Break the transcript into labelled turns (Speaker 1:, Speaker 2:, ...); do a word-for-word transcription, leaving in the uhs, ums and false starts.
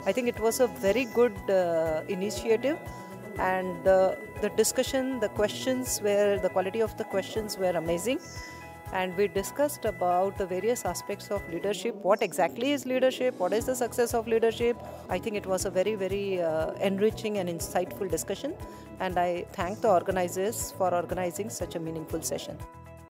Speaker 1: I think it was a very good uh, initiative, and uh, the discussion, the questions were, the quality of the questions were amazing. And we discussed about the various aspects of leadership. What exactly is leadership? What is the success of leadership? I think it was a very, very uh, enriching and insightful discussion. And I thank the organizers for organizing such a meaningful session.